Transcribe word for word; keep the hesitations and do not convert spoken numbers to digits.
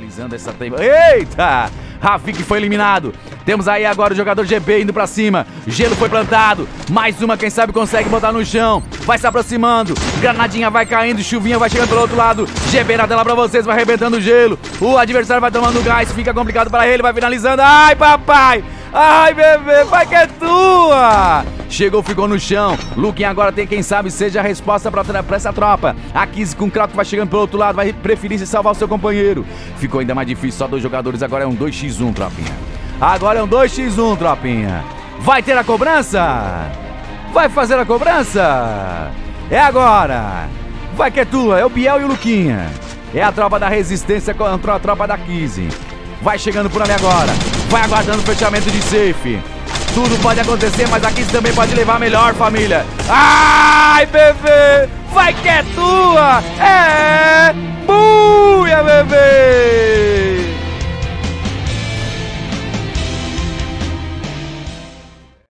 finalizando essa tempo. Eita! Rafik foi eliminado. Temos aí agora o jogador G B indo pra cima. Gelo foi plantado. Mais uma, quem sabe consegue botar no chão. Vai se aproximando. Granadinha vai caindo. Chuvinha vai chegando pelo outro lado. G B na tela pra vocês. Vai arrebentando o gelo. O adversário vai tomando gás. Fica complicado pra ele. Vai finalizando. Ai, papai. Ai, bebê. Vai que é tua. Chegou, ficou no chão. Luquinha agora tem quem sabe seja a resposta pra, pra essa tropa. A Kizzy com o Kraut vai chegando pelo outro lado. Vai preferir se salvar o seu companheiro. Ficou ainda mais difícil. Só dois jogadores. Agora é um dois contra um, tropinha. Agora é um dois contra um, tropinha. Vai ter a cobrança? Vai fazer a cobrança? É agora. Vai que é tua. É o Biel e o Luquinha. É a tropa da resistência contra a tropa da Kizzy. Vai chegando por ali agora. Vai aguardando o fechamento de safe. Tudo pode acontecer, mas a Kizzy também pode levar melhor, família. Ai, bebê! Vai que é tua! É! Buia, bebê!